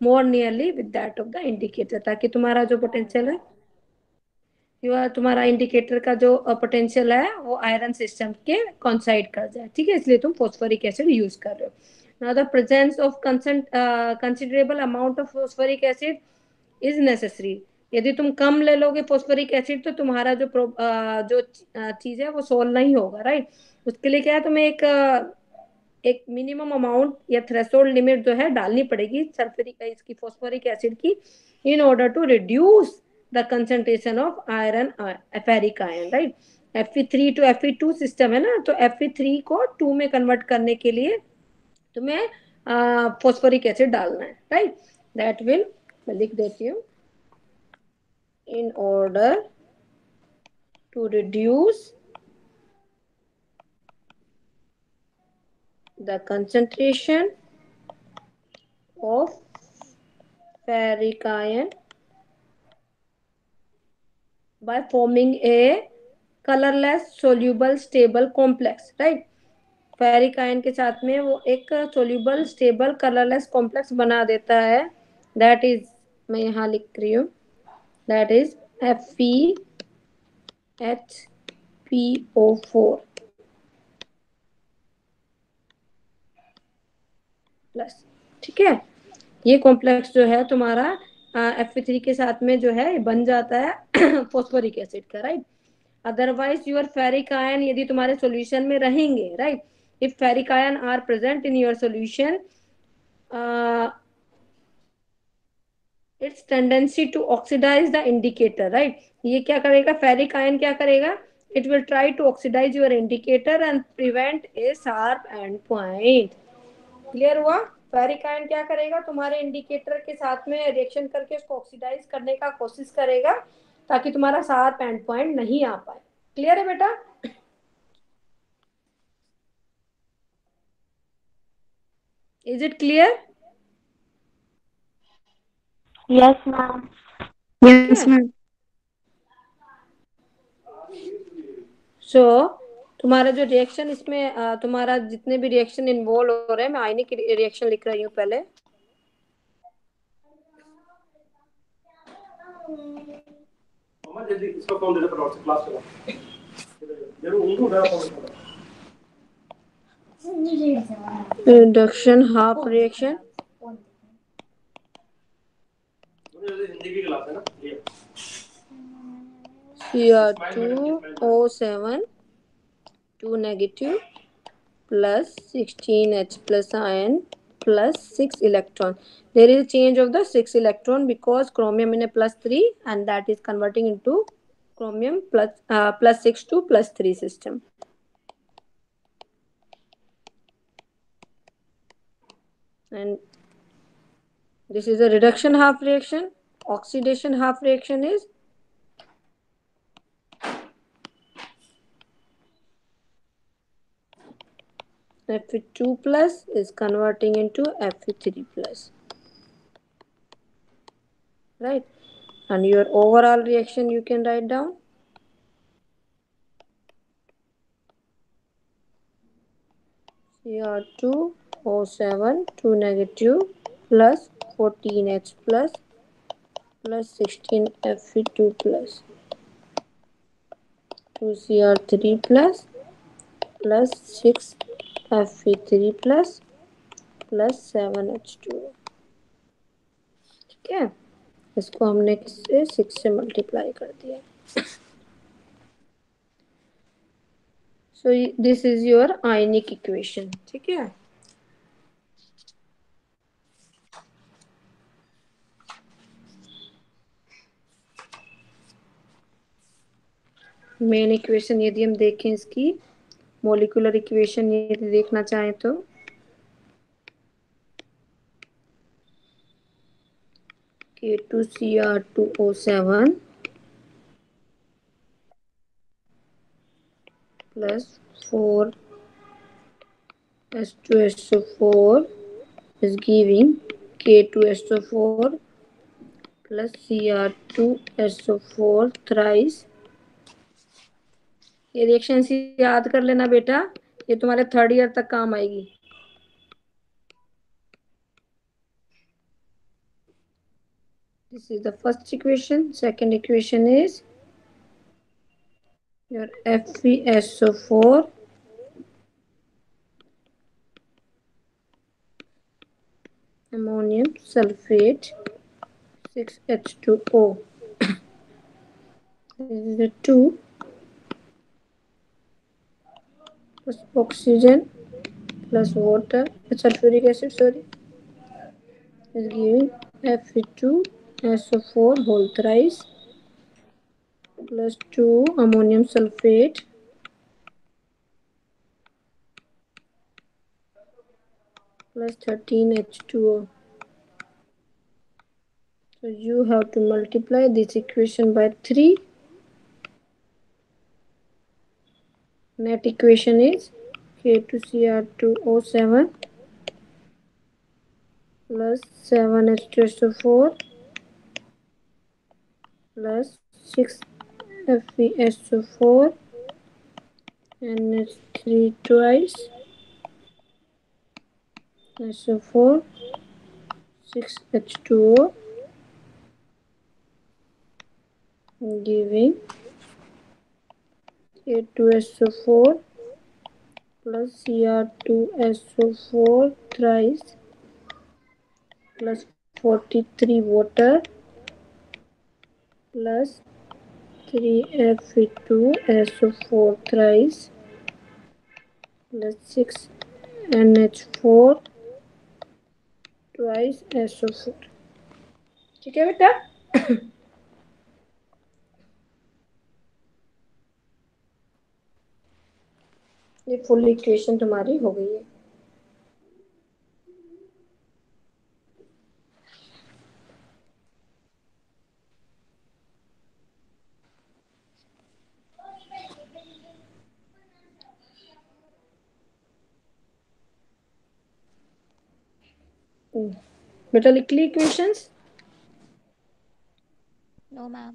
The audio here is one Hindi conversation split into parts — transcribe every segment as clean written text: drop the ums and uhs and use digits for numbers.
More nearly with that of the indicator, ताकि तुम्हारा जो पोटेंशियल है, तुम्हारा इंडिकेटर का जो पोटेंशियल है वो आयरन सिस्टम के कॉन्साइड कर जाए, ठीक है, इसलिए तुम फॉस्फोरिक एसिड यूज कर रहे हो। Now the presence of considerable amount of phosphoric acid is necessary. यदि तुम कम ले लोगे फॉस्फोरिक एसिड तो तुम्हारा जो चीज है वो सोल्व नहीं होगा, राइट। उसके लिए क्या है, तुम्हें एक मिनिमम अमाउंट या थ्रेशोल्ड लिमिट जो है डालनी पड़ेगी सल्फ्यूरिक इसकी फॉस्फोरिक एसिड की, in order to reduce the concentration of iron ferric ion, right. Fe3 to Fe2 system है ना, तो Fe3 को 2 में कन्वर्ट करने के लिए तुम्हें फॉस्फोरिक एसिड डालना है, राइट। दैट विल, मैं लिख देती हूँ, in order to reduce the concentration of ferric ion by forming a colorless soluble stable complex, right। Ferric ion के साथ में वो एक सोल्यूबल स्टेबल कलरलेस कॉम्प्लेक्स बना देता है, दैट इज, मैं यहाँ लिख रही हूँ, दैट इज FeHPO4 प्लस, ठीक है। ये कॉम्प्लेक्स जो है तुम्हारा Fe3 के साथ में जो है बन जाता है फॉस्फोरिक एसिड का, right. Otherwise your ferric ion यदि तुम्हारे सॉल्यूशन में रहेंगे, right, if ferric ion are present in your solution, it's tendency to oxidise the indicator, right. ये क्या करेगा, फेरिक आयन क्या करेगा, it will try to oxidise your indicator and prevent a sharp and point. Clear हुआ। फेरिक आयन क्या करेगा, तुम्हारे इंडिकेटर के साथ में रिएक्शन करके उसको ऑक्सीडाइज करने का कोशिश करेगा ताकि तुम्हारा शार्प एंड पॉइंट नहीं आ पाए। क्लियर है बेटा? Is it clear? Yes ma'am. Yes ma'am. So तुम्हारा जो रिएक्शन इसमें तुम्हारा जितने भी रिएक्शन इन्वॉल्व हो रहे हैं, मैं आयनिक रिएक्शन लिख रही हूँ पहले। Reduction half reaction, Cr2O7 2 negative plus 16H plus ion plus 6 electron. There is a change of the 6 electron because chromium in a plus 3 and that is converting into chromium plus 6 to plus 3 system. And this is a reduction half reaction. Oxidation half reaction is Fe2 plus is converting into Fe3 plus, right? And your overall reaction you can write down Cr2O7 2 negative plus 14H plus 16 Fe2 plus 2Cr3 plus 6 Fe3 plus 7H2। ठीक है, इसको हमने किससे 6 से मल्टीप्लाई कर दिया। So this is your ionic equation, ठीक है। मेन इक्वेशन यदि हम देखें इसकी, मोलिकुलर इक्वेशन यदि देखना चाहें तो K2Cr2O7 plus 4H2SO4 is giving K2SO4 plus Cr2SO4 thrice। ये रिएक्शन याद कर लेना बेटा, ये तुम्हारे थर्ड ईयर तक काम आएगी। This is the first equation. Second equation is your FeSO4 ammonium sulfate 6H2O. This is the 2 plus oxygen plus water, sulfuric acid, sorry, is giving Fe2SO4 whole thrice plus 2 ammonium sulfate plus 13H2O. So you have to multiply this equation by 3. Net equation is K2Cr2O7 plus 7H2SO4 plus 6FeSO4 NH3 twice SO4 6H2O giving K2SO4 plus Cr2SO4 thrice plus 43 water plus 3Fe2SO4 thrice plus 6NH4 twice SO4. ठीक है बेटा? ये फुल इक्वेशन तुम्हारी हो गई है. बेटा लिख ली इक्वेशंस? No, ma'am.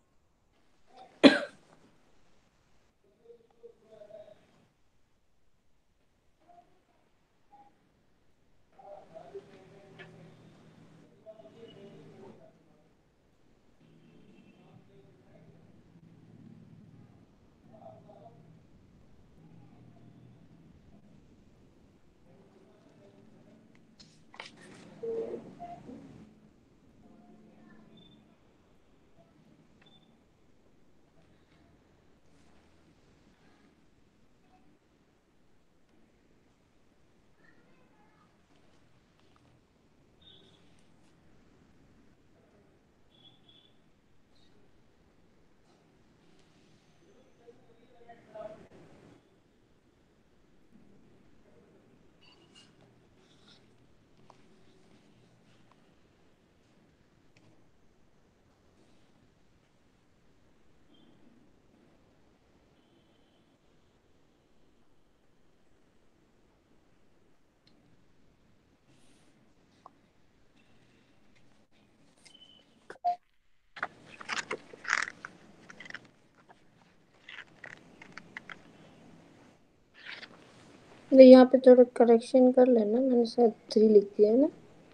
यहाँ पे थोड़ा करेक्शन कर लेना, मैंने शायद 3 लिख दिया है ना.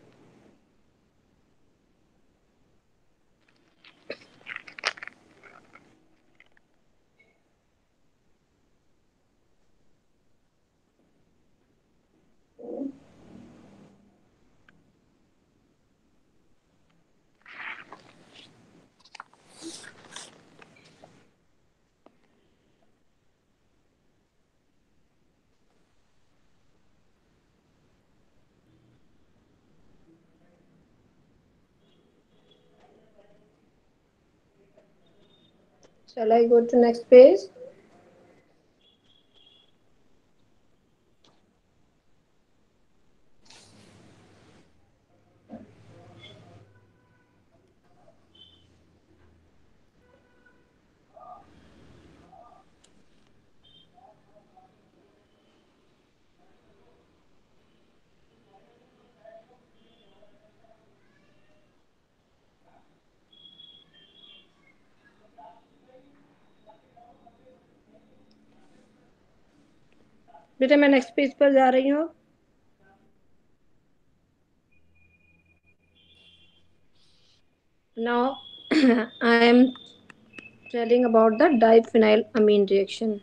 Shall I go to next page? बेटा मैं नेक्स्ट पेज पर जा रही हूँ. Now I am telling about the diphenylamine reaction.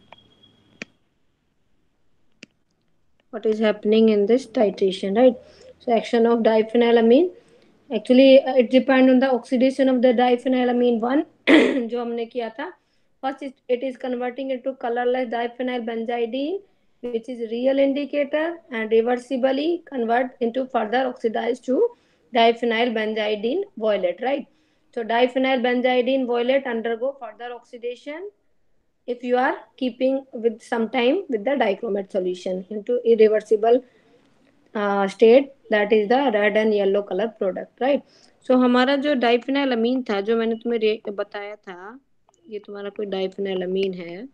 What is happening in this titration, right? So action of diphenylamine, actually it depends on the oxidation of the diphenylamine one जो हमने किया था. First it is converting into colorless diphenyl benzidine, which is real indicator, and reversibly convert into further oxidized to diphenyl benzidine violet, right? So diphenyl benzidine violet undergo further oxidation if you are keeping with some time with the dichromate solution into irreversible state, that is the red and yellow color product, right? So हमारा जो डाइफेनाइलामीन था जो मैंने तुम्हें बताया था, ये तुम्हारा कोई डाइफेनाइलामीन है,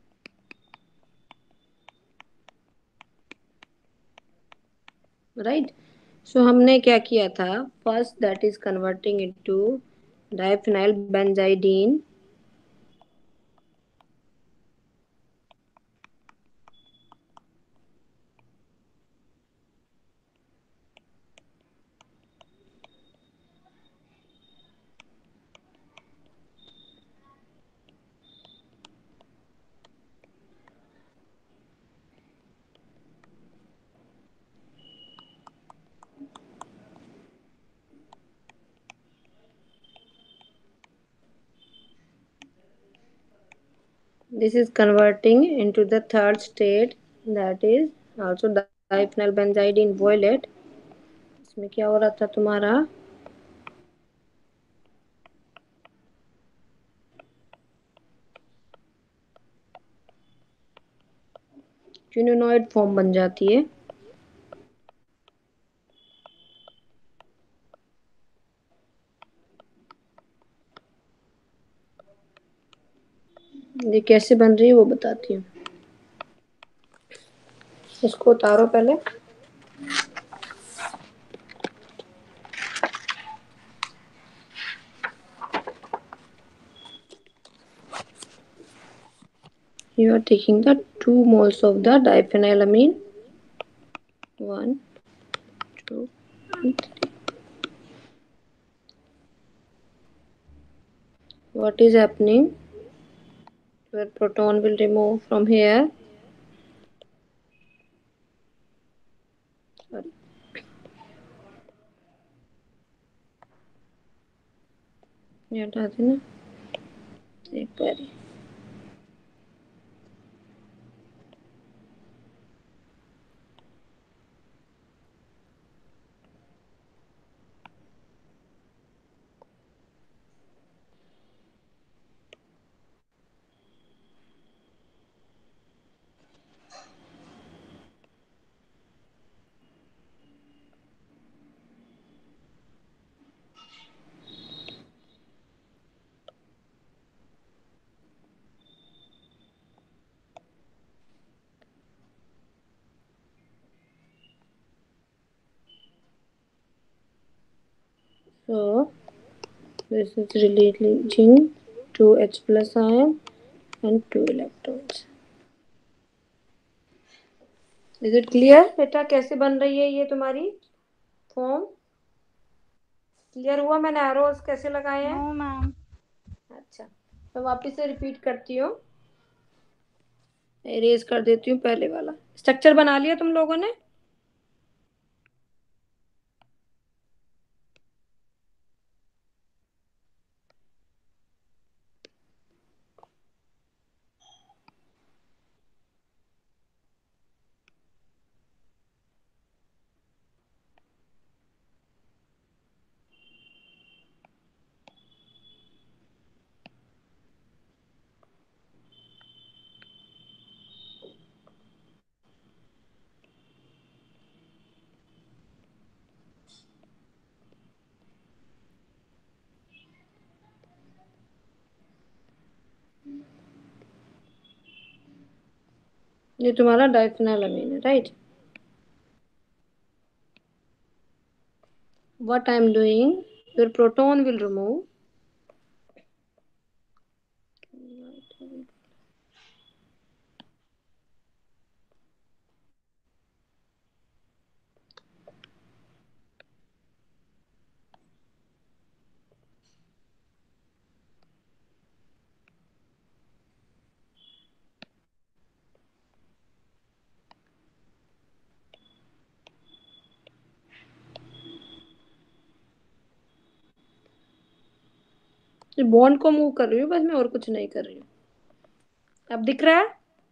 राइट? सो हमने क्या किया था, first that is converting into diphenyl benzidine. This is converting into the third state, that is also diphenyl benzidine violet. इसमें क्या हो रहा था तुम्हारा, क्विनोनॉइड फॉर्म बन जाती है. ये कैसे बन रही है वो बताती हूँ. इसको उतारो पहले. You are taking the 2 moles of the diphenylamine, 1, 2, and 3. What is happening? Your proton will remove from here. Sorry. ये हटा देना एक बार. So this is releasing 2 H plus ion and 2 electrons. Is it clear बेटा कैसे बन रही है ये तुम्हारी फॉर्म? क्लियर हुआ मैंने एरोस कैसे लगाए हैं? No, ma'am. अच्छा, तो वापस से रिपीट करती हूँ, इरेज कर देती हूँ पहले वाला. स्ट्रक्चर बना लिया तुम लोगों ने? ये तुम्हारा डाइफेनाइलामीन है, right? What I am doing, your proton will remove. Bond को मूव कर रही हूँ बस मैं, और कुछ नहीं कर रही हूँ। अब दिख रहा है?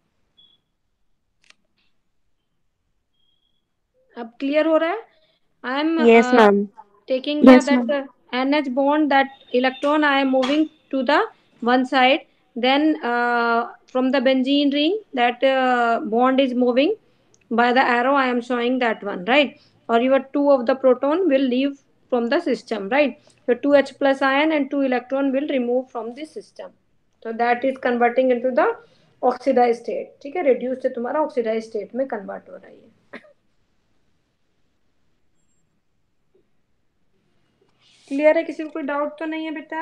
अब क्लियर हो रहा है? I am Yes, ma'am. taking the Yes, that ma'am. NH bond, that electron I am moving to the one side. Then from the benzene ring, that bond is moving by the arrow. I am showing that one, right? Or your two of the proton will leave from the system, right? So 2H plus ion and 2 electron will remove from the system. So that is converting into the oxidized state. ठीक है, reduced से तुम्हारा oxidized state में convert हो रहा है। क्लियर है? किसी को कोई डाउट तो नहीं है बेटा?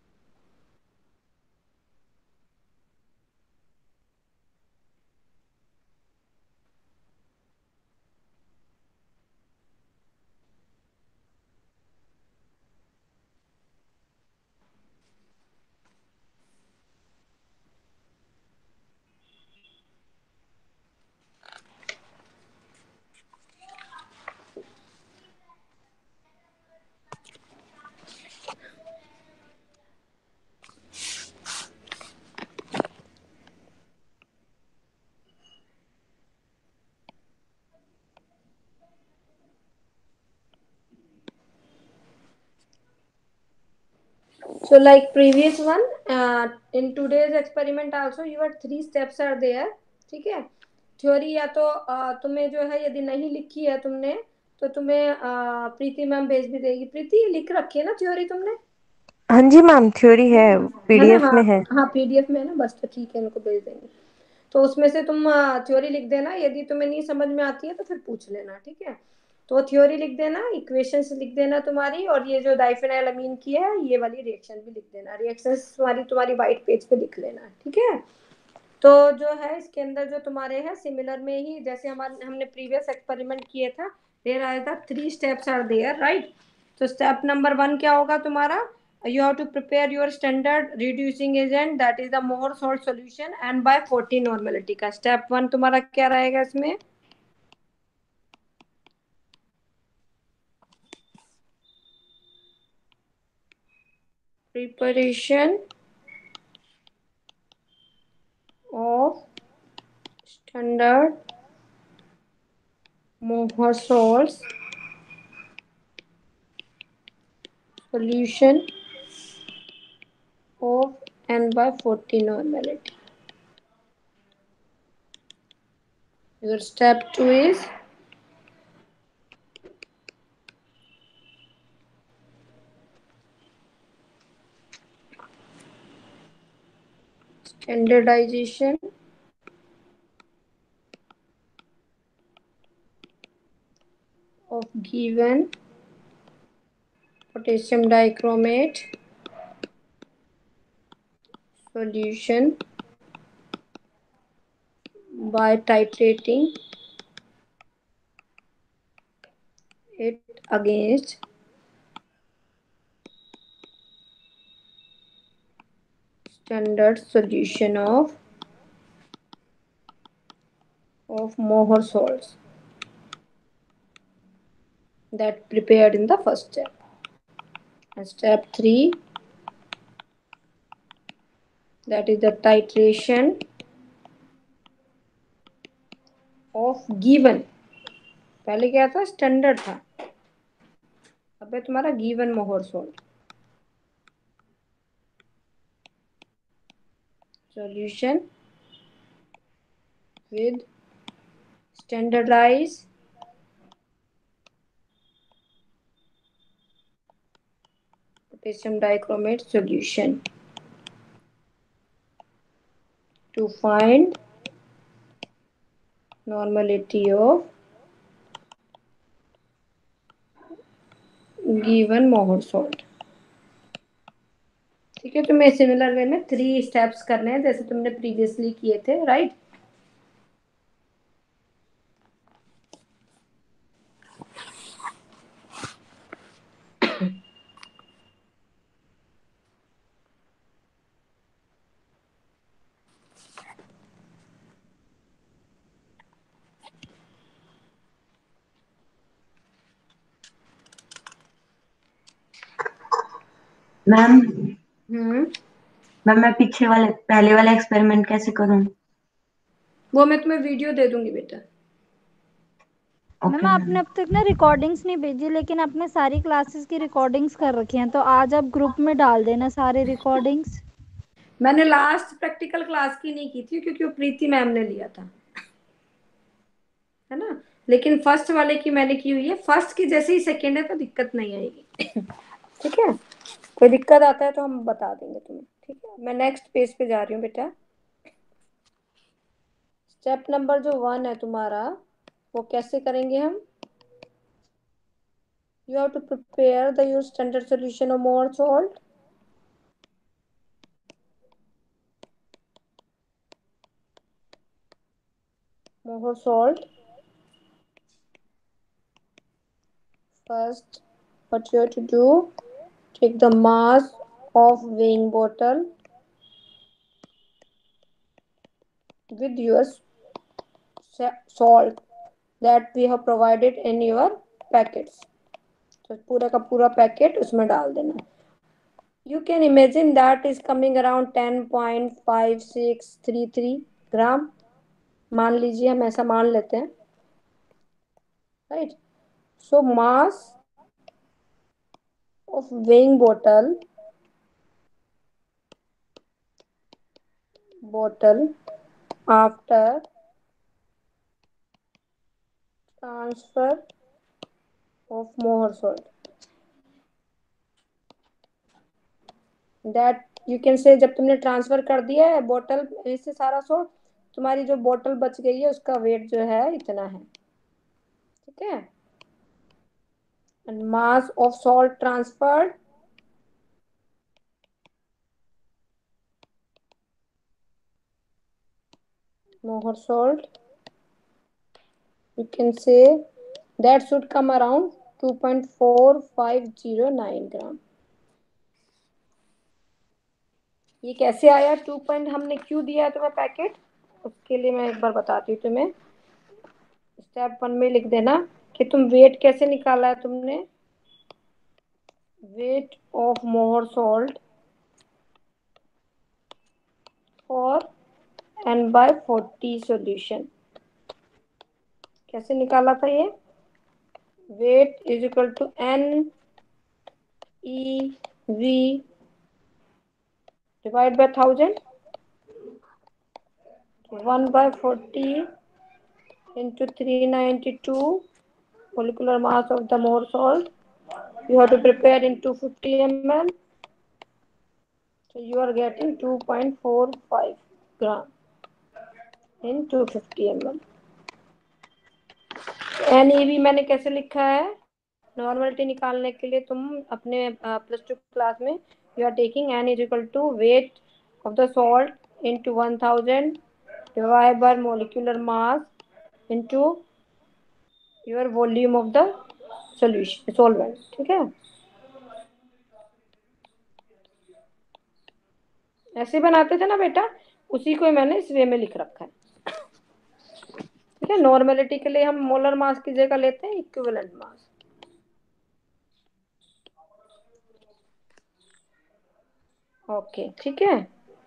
So like previous one, in today's experiment also your three steps are there. ठीक है, थ्योरी या तो तुम्हें जो है, यदि नहीं लिखी है तुमने तो तुम्हें प्रीति मैम भेज भी देगी। प्रीति लिख रखी है ना थ्योरी तुमने? हाँ जी मैम, थ्योरी है, है ना? पीडीएफ हाँ में है। हाँ, पीडीएफ में है ना, बस तो ठीक है, इनको भेज देंगे। तो उसमें से तुम थ्योरी लिख देना, यदि तुम्हें नहीं समझ में आती है तो फिर पूछ लेना, ठीक है? तो थ्योरी लिख देना, इक्वेशंस लिख देना तुम्हारी, और ये जो डाइफेनाइलअमीन की है ये वाली रिएक्शन भी लिख देना। रिएक्शंस तुम्हारी तुम्हारी व्हाइट पेज पे लिख लेना, ठीक है? तो जो है इसके अंदर जो तुम्हारे है सिमिलर में ही, जैसे हमारे हमने प्रीवियस एक्सपेरिमेंट किए था, देयर आया था 3 स्टेप्स आर देयर, राइट? तो स्टेप नंबर 1 क्या होगा तुम्हारा? You have to prepare your standard reducing agent, that is the Mohr salt solution, and by 40 normality का स्टेप 1 तुम्हारा क्या रहेगा इसमें? Preparation of standard Mohr salts solution of n by 40 normality. Your step 2 is standardization of given potassium dichromate solution by titrating it against standard solution of Mohr salts that prepared in the first step. And step 3, that is the titration of given, पहले क्या था? स्टैंडर्ड था, अब है तुम्हारा given Mohr salt solution with standardized potassium dichromate solution to find normality of given Mohr salt। ठीक है, तुम्हें सिमिलर वे में 3 स्टेप्स करने हैं जैसे तुमने प्रीवियसली किए थे, राइट? मैम हम्म। मैम मैं पीछे वाले पहले वाला एक्सपेरिमेंट कैसे करूं? वो मैं तुम्हें वीडियो दे दूंगी बेटा। Okay ma'am ma'am. आपने अब तक ना रिकॉर्डिंग्स नहीं भेजी, लेकिन आपने सारी क्लासेस की रिकॉर्डिंग्स कर रखी हैं, तो आज आप ग्रुप में डाल देना सारे रिकॉर्डिंग्स। मैंने लास्ट प्रैक्टिकल क्लास की नहीं की थी क्योंकि वो प्रीति मैम ने लिया था, है ना। लेकिन फर्स्ट वाले की मैंने की हुई है। फर्स्ट की जैसे ही सेकेंड है तो दिक्कत नहीं आएगी। ठीक है। कोई दिक्कत आता है तो हम बता देंगे तुम्हें। ठीक है, मैं नेक्स्ट पेज पे जा रही हूँ बेटा। स्टेप नंबर जो 1 है तुम्हारा, वो कैसे करेंगे हम? You have to prepare the your standard solution of Mohr salt. Mohr salt. First, what you have to do, take the mass of weighing bottle with your salt that we have provided in your packets. तो पूरा का पूरा पैकेट उसमें डाल देना। You can imagine that is coming around 10.5633 ग्राम। मान लीजिए, हम ऐसा मान लेते हैं, right. So mass of weighing bottle after transfer of Mohr salt, that you can say, जब तुमने ट्रांसफर कर दिया है बोतल इससे सारा सॉल्ट, तुम्हारी जो बोतल बच गई है उसका वेट जो है इतना है। ठीक है। And mass of salt transferred, Mohr salt, you can say that should come around 2.4509 gram. ये कैसे आया 2 पॉइंट, हमने क्यों दिया है तुम्हें पैकेट, उसके लिए मैं एक बार बताती हूँ तुम्हें। स्टेप 1 में लिख देना कि तुम वेट कैसे निकाला है तुमने। Weight of Mohr salt for N/40 solution. कैसे निकाला था ये? Weight is equal to NeV divide by 1000, 1/40 into 392 molecular mass of the more salt. You have to prepare in 250 ml. So you are getting 2.45 gram in 250 ml. NeV मैंने कैसे लिखा है? नॉर्मलिटी निकालने के लिए तुम अपने +2 क्लास में, you are taking N is equal to weight of the salt into 1000 divide by molecular mass into your volume of the solution solvent. ठीक है, ऐसे बनाते थे ना बेटा, उसी को मैंने इस वे में लिख रखा है। ठीक है, नॉर्मेलिटी के लिए हम मोलर मास की जगह लेते हैं इक्विवेलेंट मास। ओके, ठीक है।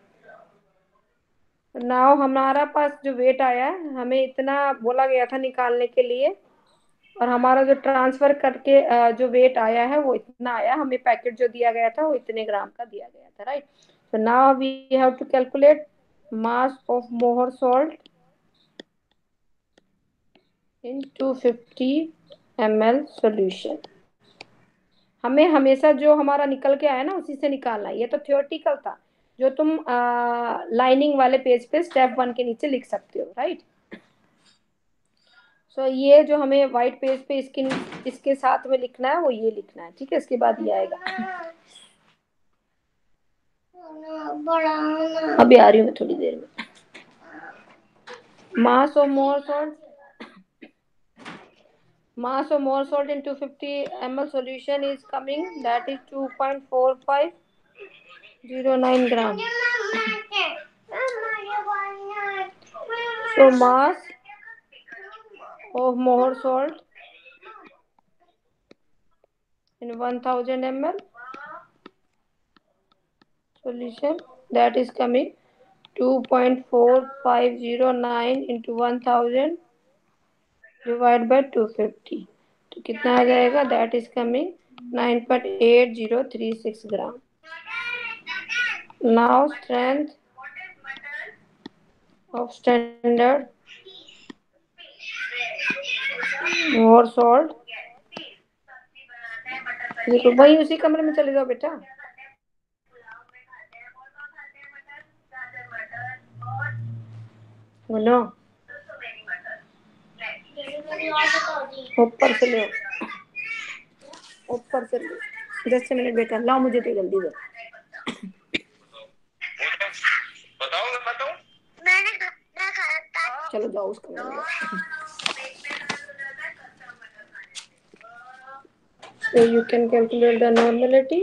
नाउ हमारा पास जो वेट आया है, हमें इतना बोला गया था निकालने के लिए, और हमारा जो ट्रांसफर करके जो वेट आया है वो इतना आया। हमें पैकेट जो दिया गया था वो इतने ग्राम का दिया गया था, right. So now we have to calculate mass of Mohr salt in 250 ml solution. हमें हमेशा जो हमारा निकल के आया ना उसी से निकालना है। ये तो थियोरटिकल था, जो तुम लाइनिंग वाले पेज पे स्टेप 1 के नीचे लिख सकते हो, राइट। सो ये जो हमें व्हाइट पेज पे इसके साथ में लिखना है वो ये लिखना है। ठीक है, इसके बाद ये आएगा। अभी आ रही हूँ मैं थोड़ी देर में। Mass of Mohr salt, mass of more salt in 250 ml solution is coming, that is 2.4509 gram. So mass of more salt in 1000 ml solution that is coming 2.4509 into 1000 divided by 250, तो कितना आ जाएगा? That is coming 9.8036 gram. Now strength of standard Mohr salt. देखो वही उसी कमरे में चले जाओ बेटा. बोलो ऊपर से लो, ऊपर से लो. 10 मिनट बेटा, लाओ मुझे तो जल्दी दो. चलो जाओ उस कमरे में. So you can calculate the normality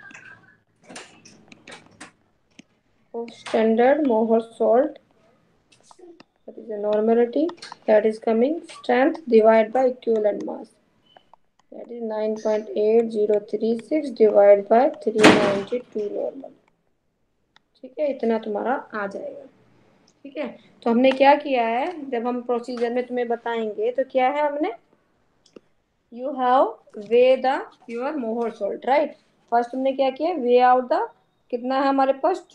of standard Mohr salt. That is the normality. That is coming strength divided by equivalent mass. That is 9.8036 divided by 392 normal. ठीक है, इतना तुम्हारा आ जाएगा. ठीक है, तो हमने क्या किया है, जब हम प्रोसीजर में तुम्हें बताएंगे तो क्या है हमने, you have weigh the your Mohr salt, right? First तुमने क्या किया, वे आउट द, कितना है हमारे पास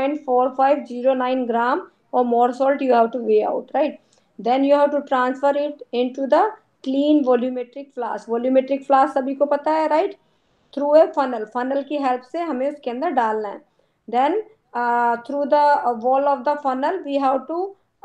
2.4509 ग्राम और Mohr salt you have to weigh out, right? Then you have to transfer it into the clean volumetric flask. Volumetric flask सभी को पता है, right? Through a funnel, funnel की हेल्प से हमें उसके अंदर डालना है. Then through the wall of the funnel we have to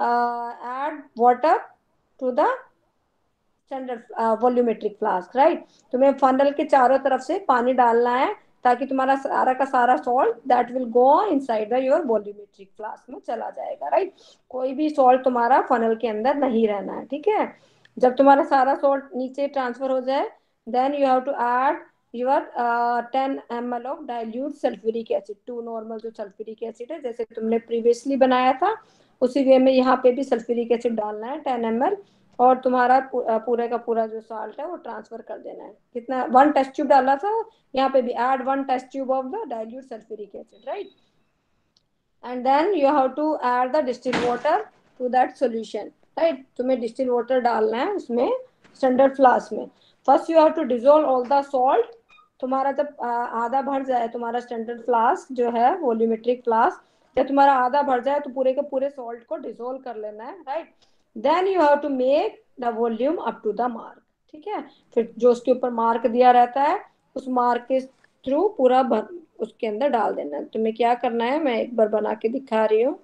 add water to the standard volumetric flask, right? तुम्हें फनल के चारों तरफ से पानी डालना है ताकि तुम्हारा सारा का सारा salt that will go inside the your volumetric flask में चला जाएगा, राइट? कोई भी सॉल्ट तुम्हारा फनल के अंदर नहीं रहना है. ठीक है, जब तुम्हारा सारा सॉल्ट नीचे ट्रांसफर हो जाए, then you have to add your 10 ml of dilute sulphuric acid. 2 normal जो सल्फ्यूरिक एसिड है, जैसे तुमने प्रीवियसली बनाया था उसी वे में यहाँ पे भी सल्फ्यूरिक एसिड डालना है 10 ml, और तुम्हारा पूरे का पूरा जो साल्ट है वो ट्रांसफर कर देना है. कितना, 1 टेस्ट ट्यूब डाला था, यहाँ पे भी add 1 test tube of the dilute sulphuric acid, right? And then you have to add the distil water to that solution, right? तुम्हें डिस्टिल वाटर डालना है उसमें स्टैंडर्ड फ्लास्क में. First you have to dissolve all the salt. तुम्हारा जब आधा भर जाए तुम्हारा स्टैंडर्ड फ्लास्क जो है वॉल्यूमेट्रिक फ्लास्क, जब तुम्हारा आधा भर जाए तो पूरे के पूरे सॉल्ट को डिसॉल्व कर लेना है, right? Then you have to make the volume up to the mark. ठीक है, फिर जो उसके ऊपर मार्क दिया रहता है उस मार्क के थ्रू पूरा भर उसके अंदर डाल देना है. तुम्हें क्या करना है, मैं एक बार बना के दिखा रही हूँ.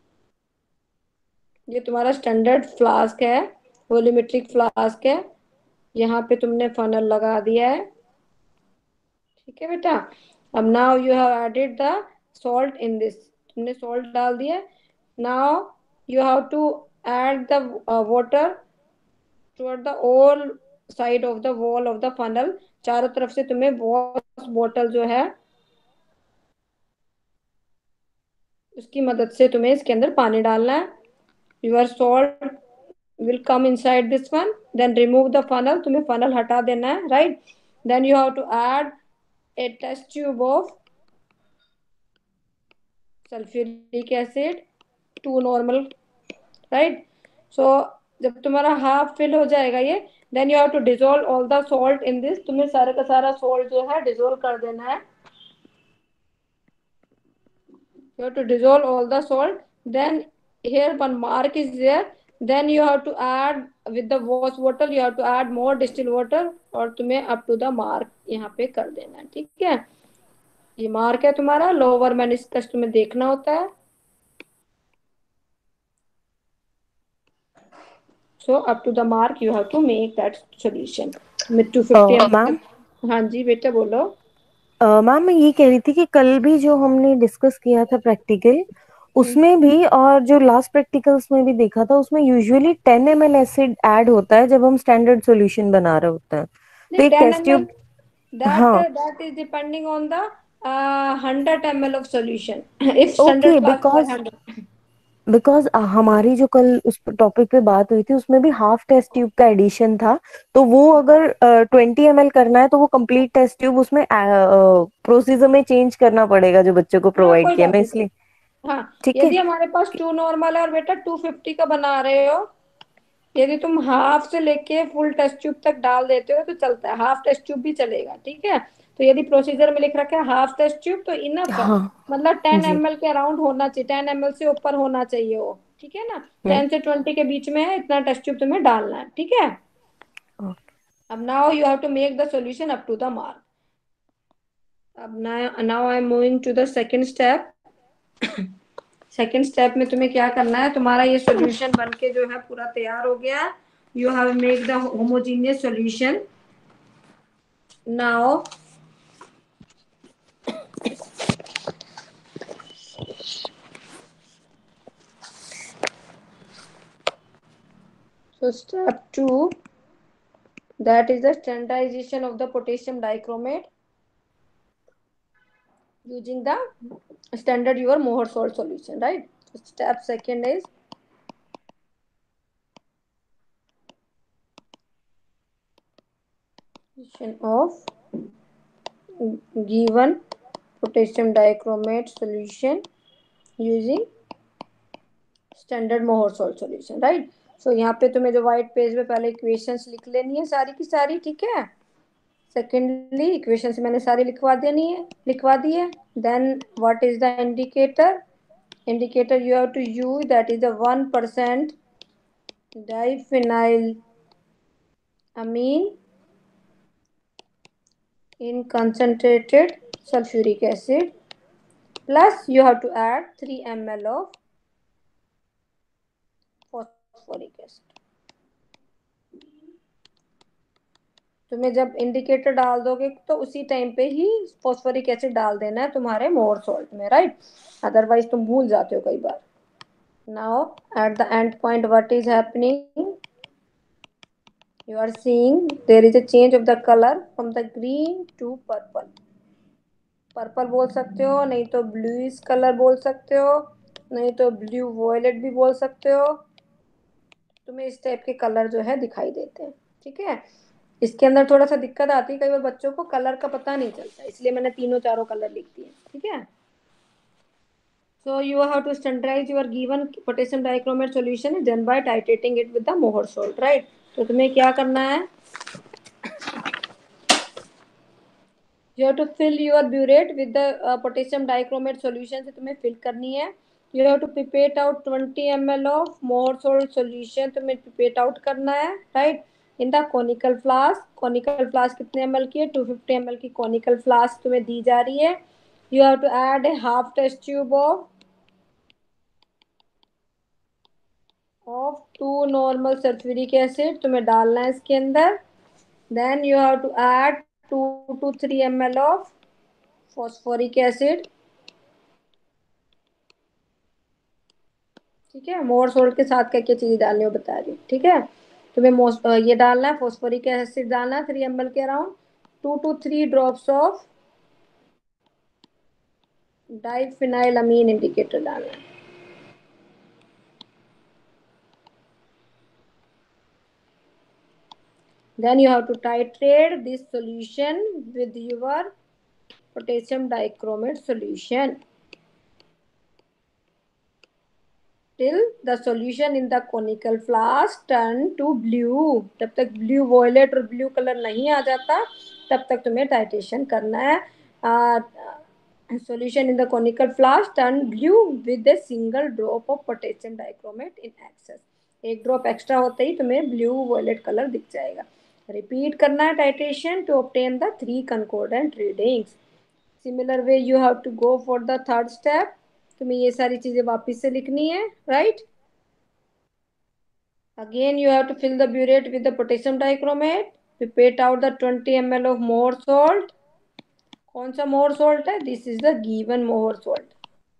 ये तुम्हारा स्टैंडर्ड फ्लास्क है, वॉल्यूमेट्रिक फ्लास्क है. यहाँ पे तुमने फनल लगा दिया है. ठीक है बेटा, अब now you have added the salt in this. तुमने सॉल्ट डाल दिया. Now you have to add the water toward the all side of the wall of the funnel. चारों तरफ से तुम्हें वॉश बॉटल जो है उसकी मदद से तुम्हें इसके अंदर पानी डालना है. your salt will come inside this one. then remove the funnel. तुम्हें funnel हटा देना है, right? then you have to add a test tube of sulfuric acid, 2 normal, right? So जब तुम्हारा हाफ फिल हो जाएगा ये, then you have to dissolve all the salt in this. तुम्हें सारा का सारा सॉल्ट जो है डिसॉल्व कर देना है. You have to dissolve all the salt. Then here one mark is there. Then you have to add with the wash water, you have to add more distil water, और तुम्हें अप टू द मार्क यहाँ पे कर देना है. ठीक है, ये मार्क है तुम्हारा, लोअर मेनिस्कस तुम्हें देखना होता है. So up to the mark you have to make that solution with 250 ml. Ma'am, हाँ जी बेटा बोलो. मैम मैं ये कह रही थी कि कल भी जो हमने डिस्कस किया था प्रैक्टिकल, उसमें भी और जो लास्ट प्रैक्टिकल्स में भी देखा था, उसमें यूजुअली 10 ml एसिड ऐड होता है जब हम स्टैंडर्ड सॉल्यूशन बना रहे होते हैं. तो एक 10 टेस्ट ट्यूब, ml हाँ that is depending on the 100 ml of solution. If standard okay, flask because was 100. Because हमारी जो कल उस टॉपिक पे बात हुई थी उसमें भी हाफ टेस्ट ट्यूब का एडिशन था, तो वो अगर 20 ml करना है तो वो कंप्लीट टेस्ट ट्यूब उसमें प्रोसीजर में चेंज करना पड़ेगा जो बच्चों को हाँ प्रोवाइड कोई किया, बात मैं नहीं। इसलिए। हाँ, ठीक है। यदि हमारे पास 2 नॉर्मल है और बेटा 250 का बना रहे हो, यदि तुम हाफ से लेके फुल टेस्ट ट्यूब तक डाल देते हो तो चलता है, हाफ टेस्ट ट्यूब भी चलेगा, ठीक है। तो यदि प्रोसीजर में लिख रखा है हाफ टेस्ट ट्यूब तो इनफ है, हाँ मतलब 10 ml जी। के अराउंड होना चाहिए, 10 ml से ऊपर होना चाहिए वो, ठीक है ना। 10 से 20 के बीच में है, इतना टेस्ट ट्यूब तुम्हें डालना है, ठीक है। ओके। अब now you have to make the solution up to the mark. अब now I am moving to the second step. Second step में तुम्हें क्या करना है, तुम्हारा ये सॉल्यूशन बन के जो है पूरा तैयार हो गया। You have make the homogeneous solution. Now so step 2, that is the standardization of the potassium dichromate using the standard your Mohr salt solution, right. So step second is of given potassium dichromate solution using standard Mohr salt solution, right. So यहाँ पे तुम्हें जो व्हाइट पेज पे पहले इक्वेशंस लिख लेनी है सारी की सारी, ठीक है। सेकेंडली इक्वेशंस मैंने सारी लिखवा दी है। Then what is the indicator, indicator you have to use, that is the 1% diphenylamine in concentrated sulfuric acid, plus you have to add 3 ml of phosphoric acid। तुम्हें जब इंडिकेटर डाल दोगे तो उसी टाइम पे ही फॉस्फोरिक एसिड डाल देना है तुम्हारे मोर सॉल्ट में, राइट। अदरवाइज तुम भूल जाते हो कई बार। Now at the end point what is happening, you are seeing there is a change of the color from the green to purple। Purple बोल सकते हो, नहीं तो ब्लूइश कलर बोल सकते हो, नहीं तो ब्लू वॉयलेट भी बोल सकते हो। तुम्हें इस टाइप के कलर जो है दिखाई देते हैं, ठीक है। इसके अंदर थोड़ा सा दिक्कत आती है, कई बार बच्चों को कलर का पता नहीं चलता, इसलिए मैंने तीनों चारों कलर लिख दिए, ठीक है। So you have to standardise your given potassium dichromate solution then by titrating it with the Mohr salt, right. तो तुम्हें क्या करना है, you have to fill your burette with the potassium dichromate solution से तुम्हें fill करनी है। you have to pipette out 20 ml of more salt solution, तुम्हें pipette out करना है, right, in the conical flask। conical flask कितने ml की है, 250 ml की conical flask तुम्हें दी जा रही है। you have to add a half test tube of 2 normal sulfuric acid तुम्हें डालना है इसके अंदर। then you have to add 2 to 3 ml of phosphoric acid, ठीक है। मोर सोल्ट के साथ क्या क्या चीज डालनी हो बता रही हूँ, ठीक है। तुम्हें ये डालना है, फॉस्फोरिक एसिड डालना है 3 ml के around, 2 to 3 drops of diphenylamine indicator डालना है। then you have to titrate this solution with your potassium dichromate solution till the solution in the conical flask turn to blue। जब तक ब्लू वॉयलेट और ब्लू कलर नहीं आ जाता तब तक तुम्हें टाइट्रेशन करना है। solution in the conical flask turn blue with a single drop of potassium dichromate in excess। एक ड्रॉप एक्स्ट्रा होते ही तुम्हें ब्लू वॉयलेट कलर दिख जाएगा। रिपीट करना है titration to obtain the 3 concordant readings. Similar way you have to go for the third step. तुम्हें ये सारी चीजें वापस से लिखनी है, right. Again you have to fill the burette with the potassium dichromate, pipette out the 20 ml of Mohr salt। कौन सा Mohr salt है, this is the given Mohr salt।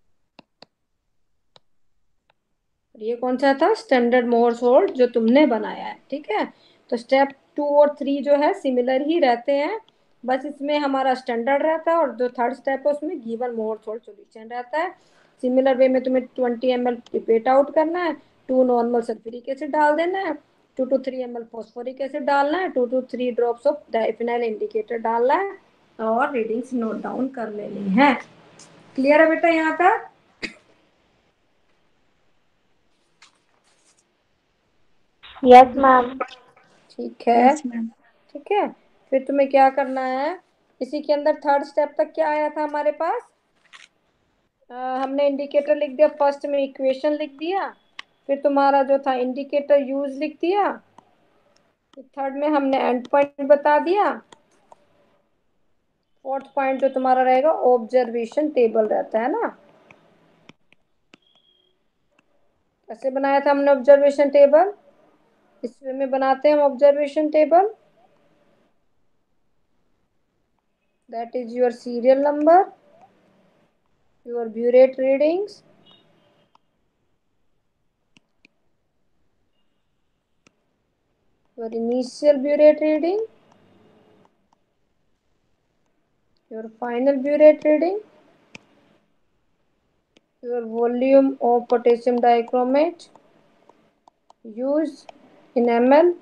ये कौन सा था, स्टैंडर्ड Mohr salt जो तुमने बनाया है, ठीक है। तो स्टेप 2 और 3 जो है सिमिलर ही रहते हैं, बस इसमें हमारा स्टैंडर्ड रहता है और जो थर्ड स्टेप है उसमें गिवन Mohr salt सॉल्यूशन रहता है। सिमिलर वे में तुम्हें 20 ml पिपेट आउट करना है, 2 नॉर्मल सल्फ्यूरिक एसिड डाल देना है, 2 to 3 ml फॉस्फोरिक एसिड डालना है, 2 to 3 drops of diphenyl indicator डालना है और रीडिंग्स नोट डाउन कर लेनी है। क्लियर है बेटा यहाँ तक? Yes ma'am. ठीक है। ठीक है, फिर तुम्हें क्या करना है, इसी के अंदर थर्ड स्टेप तक क्या आया था हमारे पास? हमने इंडिकेटर लिख दिया, फर्स्ट में इक्वेशन लिख दिया, फिर तुम्हारा जो था इंडिकेटर यूज लिख दिया, थर्ड में हमने एंड पॉइंट बता दिया, फोर्थ पॉइंट जो तुम्हारा रहेगा ऑब्जर्वेशन टेबल रहता है ना। कैसे बनाया था हमने ऑब्जर्वेशन टेबल? इसमें में बनाते हैं हम observation table, that is your serial number, your burette readings, your initial burette reading, your final burette reading, your volume of potassium dichromate used in ml,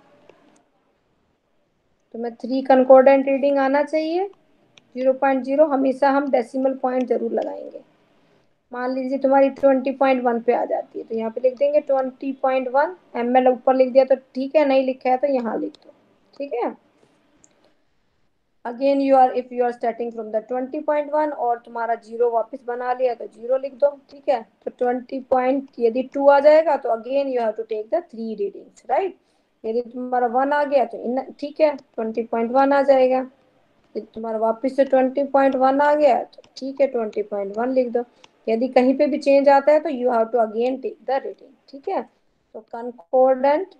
तुम्हें 3 कंकॉर्डेंट रीडिंग आना चाहिए, 0.0 हमेशा हम डेसिमल पॉइंट जरूर लगाएंगे। मान लीजिए तुम्हारी 20.1 पे आ जाती है तो यहाँ पे लिख देंगे 20.1 ml, ऊपर लिख दिया तो ठीक है, नहीं लिखा है तो यहाँ लिख दो। ठीक है, again you are if you are starting from the 20.1 और तुम्हारा जीरो वापस बना लिया तो जीरो लिख दो। ठीक है, तो 20 पॉइंट यदि 2 आ जाएगा तो again you have to take the 3 readings, right. यदि तुम्हारा 1 आ गया तो इन ठीक है 20.1 आ जाएगा, यदि तुम्हारा वापस से 20.1 आ गया तो ठीक है 20.1 लिख दो। यदि कहीं पे भी चेंज आता है तो you have to again take the reading. ठीक है, तो concordant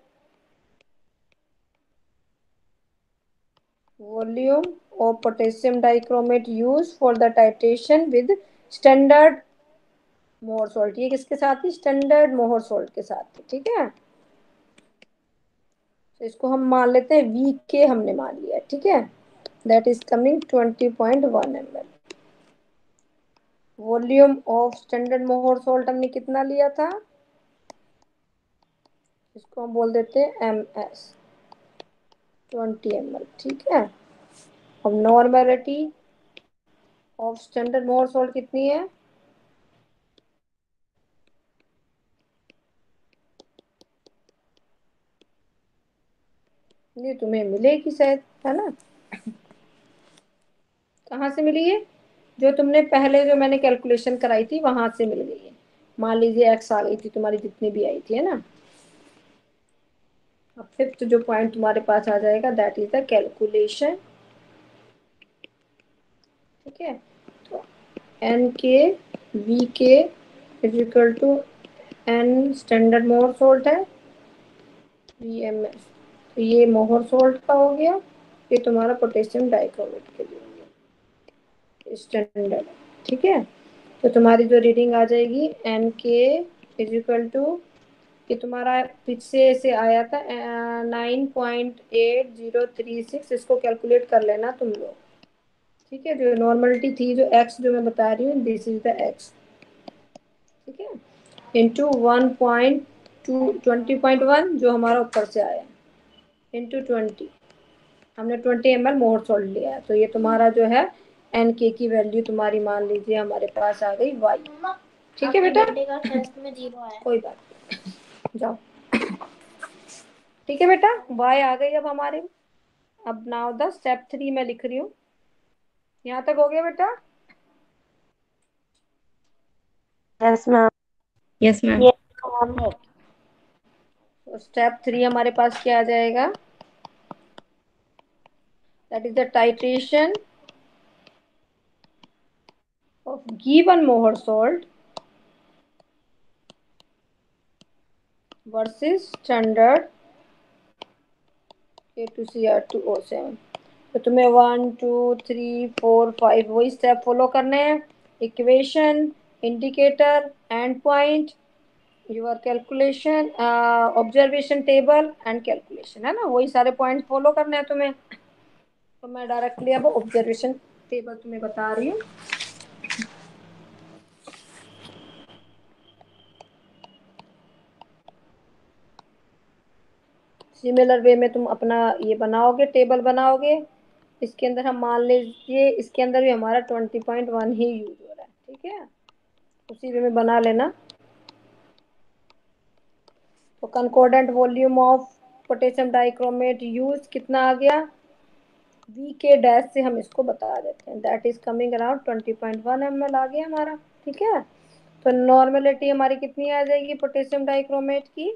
volume of potassium dichromate used for the titration with standard Mohr salt, ये किसके साथ ही? स्टैंडर्ड मोहर सॉल्ट के साथ। ठीक है, तो इसको हम मान लेते हैं वी के, हमने मान लिया। ठीक है, that is coming 20.1 ml। Volume of standard Mohr salt हमने कितना लिया था? इसको हम बोल देते हैं एम एस, 20 ml। ठीक है, अब normality of standard Mohr salt कितनी है? ये तुम्हें मिलेगी शायद, है ना? कहाँ से मिली है? जो तुमने पहले जो मैंने कैलकुलेशन कराई थी वहां से मिल गई है। मान लीजिए एक्स आ गई थी तुम्हारी, जितनी भी आई थी, है ना। अब फिफ्थ जो पॉइंट तुम्हारे पास आ जाएगा दैट इज द कैलकुलेशन। ठीक है, तो N K V K is equal to N standard Mohr salt है, वी एम एस, तो ये मोहर सोल्ट का हो गया, ये तुम्हारा पोटेशियम डाइक्रोमेट के लिए स्टैंडर्ड। ठीक है, तो तुम्हारी जो रीडिंग आ जाएगी एन के इज इक्वल टू, कि तुम्हारा पीछे से आया था 9.8036, इसको कैलकुलेट कर लेना तुम लोग। ठीक है, जो नॉर्मलिटी थी, जो एक्स जो मैं बता रही हूँ, दिस इज द एक्स। ठीक है, इंटू 20.1 जो हमारा ऊपर से आया, इंटू 20, हमने 20 ml मोर सॉल्ट लिया है, तो ये तुम्हारा जो है एन के की वैल्यू तुम्हारी मान लीजिए हमारे पास आ गई वाई। ठीक है बेटा, कोई बात नहीं, जाओ। ठीक है बेटा, वाई आ गई अब हमारे। अब नाउ द स्टेप 3 मैं लिख रही हूँ, यहाँ तक हो गया बेटा? Yes ma'am. Yes ma'am. Yes ma'am. तो स्टेप 3 हमारे पास क्या आ जाएगा? That is the titration of given molar salt versus standard K2Cr2O7। तो तुम्हें 1 2 3 4 5 वही स्टेप फॉलो करने हैं, equation, indicator, end point, your calculation, observation table and calculation, है ना, वही सारे पॉइंट फॉलो करने हैं तुम्हें। तो मैं डायरेक्टली अब ऑब्जर्वेशन टेबल तुम्हें बता रही हूँ। सिमिलर वे में तुम अपना ये बनाओगे, टेबल बनाओगे। इसके अंदर हम मान लीजिए इसके अंदर भी हमारा 20.1 ही यूज हो रहा है, ठीक है, उसी वे में बना लेना। तो concordant volume of potassium dichromate use कितना आ गया, वी के डैश से हम इसको बता देते हैं, that is coming around 20.1 ml आ गया हमारा, ठीक है। तो नॉर्मेलिटी हमारी कितनी आ जाएगी पोटेशियम डाइक्रोमेट की,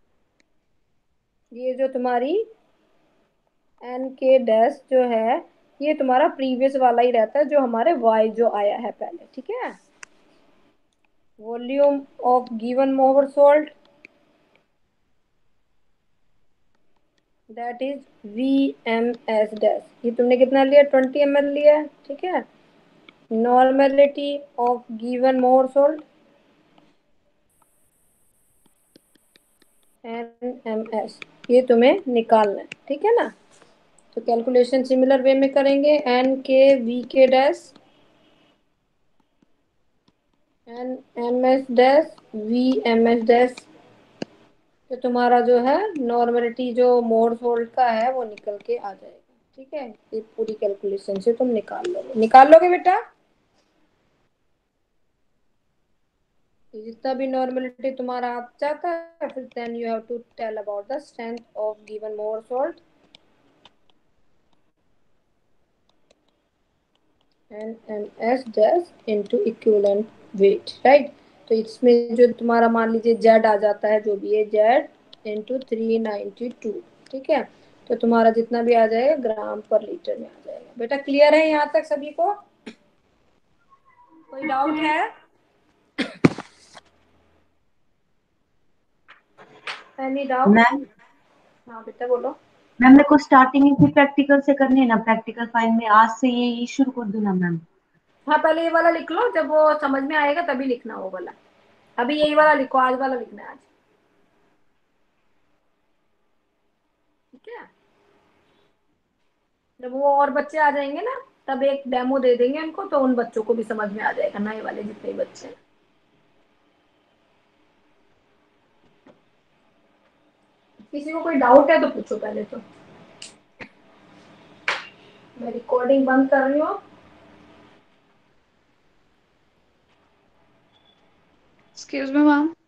ये जो तुम्हारी एन के डैश जो है ये तुम्हारा प्रीवियस वाला ही रहता है जो हमारे वाई जो आया है पहले, ठीक है। Volume of given Mohr salt that is V M S dash, ये तुमने कितना लिया 20 ml लिया है, ठीक है। Normality of given Mohr salt N M S, ये तुम्हें निकालना है, ठीक है ना। तो कैलकुलेशन सिमिलर वे में करेंगे, N K V K dash N M S dash V M S dash, तो तुम्हारा जो है नॉर्मलिटी जो मोर सोल्ट का है वो निकल के आ जाएगा, ठीक है। ये पूरी कैलकुलेशन से तुम निकाल लोगे बेटा। तो जितना भी नॉर्मलिटी तुम्हारा आ जाता है फिर then you have to tell about the strength of given Mohr salt N M S dash into equivalent weight, right. तो इसमें जो तुम्हारा मान लीजिए जेड आ जाता है जो भी है जेड इंटू 392, ठीक है। तो तुम्हारा जितना भी आ जाएगा ग्राम पर लीटर में आ जाएगा। बेटा क्लियर है यहाँ तक सभी को, कोई डाउट है? Any doubt? मैम हाँ बेटा बोलो। मैम मेरे को स्टार्टिंग इसी प्रैक्टिकल से करनी है ना, प्रैक्टिकल फाइल में आज से ये शुरू कर दूं ना मैम? हाँ पहले ये वाला लिख लो, जब वो समझ में आएगा तभी लिखना वो वाला। अभी यही वाला लिखो, आज वाला लिखना है आज, ठीक है। जब वो और बच्चे आ जाएंगे ना तब एक डेमो दे देंगे उनको, तो उन बच्चों को भी समझ में आ जाएगा, नए वाले जितने बच्चे हैं। किसी को कोई डाउट है तो पूछो पहले तो। मैं रिकॉर्डिंग बंद कर रही हूँ। Excuse me, ma'am.